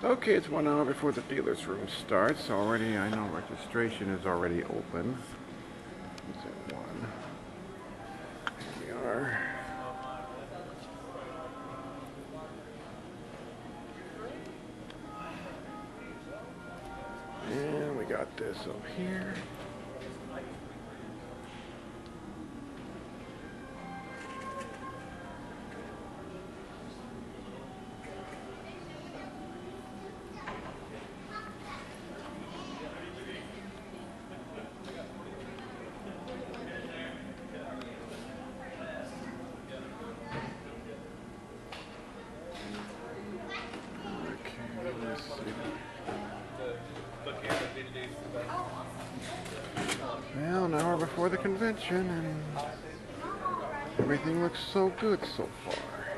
Okay, it's 1 hour before the dealer's room starts. Already, I know registration is already open. It's at 1. Here we are. And we got this up here. Well, an hour before the convention, and everything looks so good so far.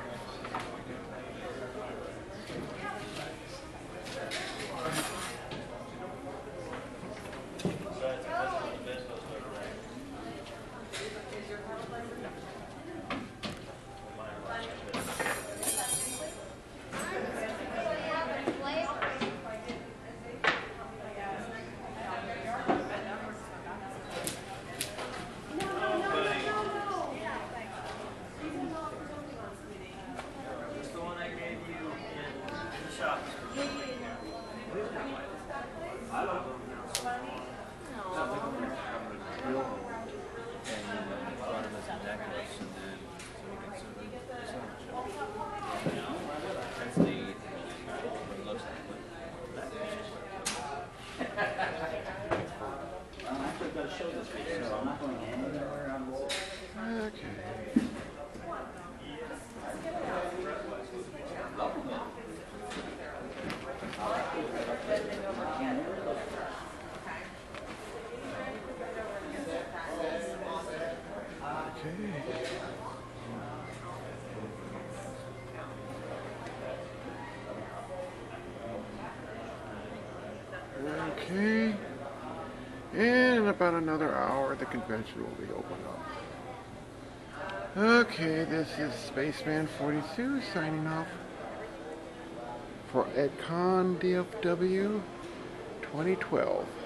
Okay, and in about another hour the convention will be open up. Okay, this is Spaceman 42 signing off for ConDFW 2012.